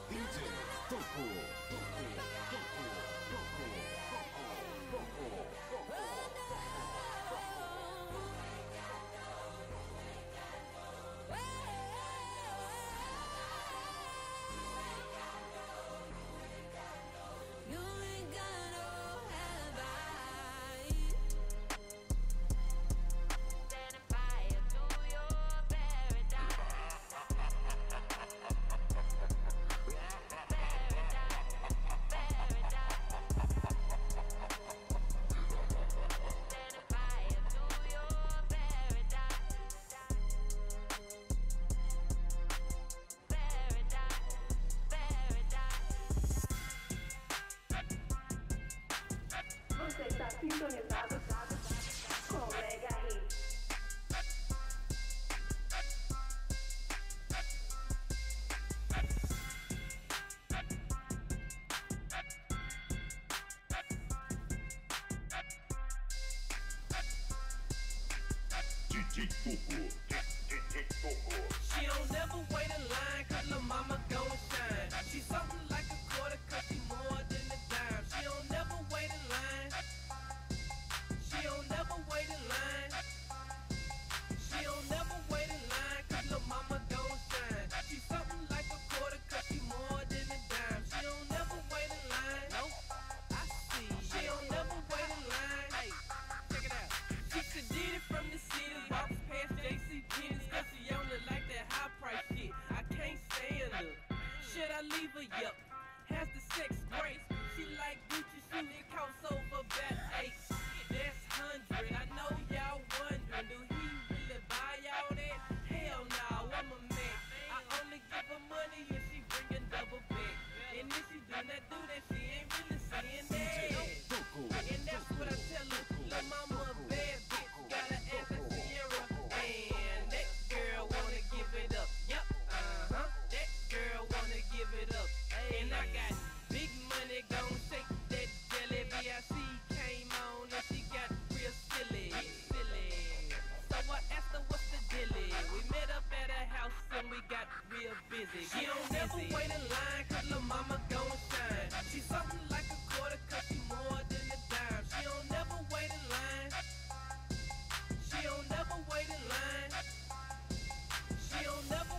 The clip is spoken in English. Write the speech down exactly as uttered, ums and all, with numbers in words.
D J Toco, Toco, Toco, Toco, Toco, Toco. Você está sintonizado com Mega Hits. D J Toco, D J Toco. She don't never wait in line, cause lil' mama gon' shine. She something like a quarter, cause she more than a dime. She don't never wait in line. She don't never wait in line. She don't never wait in line, cause lil' mama gon' shine. She something like a quarter, cause she more than a dime. She don't never wait in line. Nope, I see. She don't never wait in line. Hey, check it out. She should did it from the city, walks past J C Penney's, cause she only like that high price shit. I can't stand her. Should I leave her? Yup. Has the sex grace. She like Gucci shoes, it costs over about eight. That's hundred. I know y'all wondering, do he really buy y'all that? Hell no, I'm a man. I only give her money if she bringin' double back. And if she do not do that, she ain't really saying that. And that's what I tell her. Lil' mama a bad bitch, got an ass like Sierra. And that girl wanna give it up. Yup, uh-huh. That girl wanna give it up. And I got big money, gon' shake that jelly. V I C came on and she got real silly, silly. So I asked her what's the dilly. We met up at her house and we got real busy. She don't never wait in line, cause lil' mama gon' shine. She something like a quarter, cause she more than a dime. She don't never wait in line. She don't never wait in line. She don't never